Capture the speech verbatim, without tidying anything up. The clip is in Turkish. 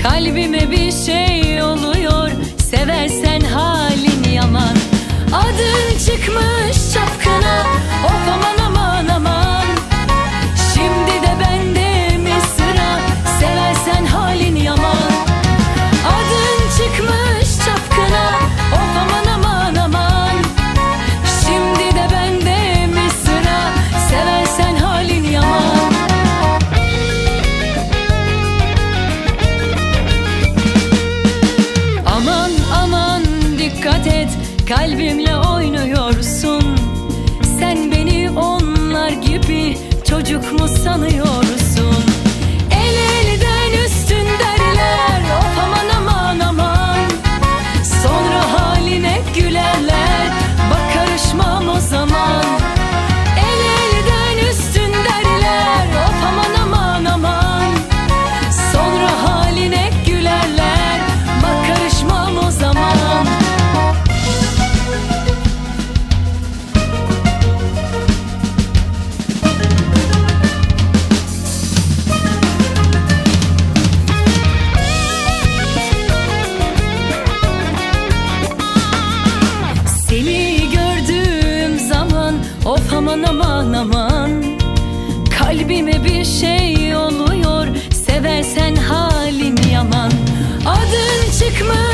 kalbime bir şey oluyor, seversen halin yaman. Adın çıkmış çapkına, of aman aman aman. Şimdi de bende mi sıra, seversen halin yaman. Adın çıkmış çapkına, of aman aman aman. Şimdi de bende mi sıra, seversen halin yaman. Aman aman dikkat et, kalbimle oynuyorsun. Sen beni onlar gibi çocuk mu sanıyorsun? El elden üstün derler, of aman aman aman. Sonra haline gülerler, bak karışmam o zaman. El elden üstün derler, of aman aman aman. Sonra haline gülerler, bak karışmam o zaman. Seni gördüğüm zaman, of aman aman aman. Kalbime bir şey oluyor, seversen halin yaman. Adın çıkmış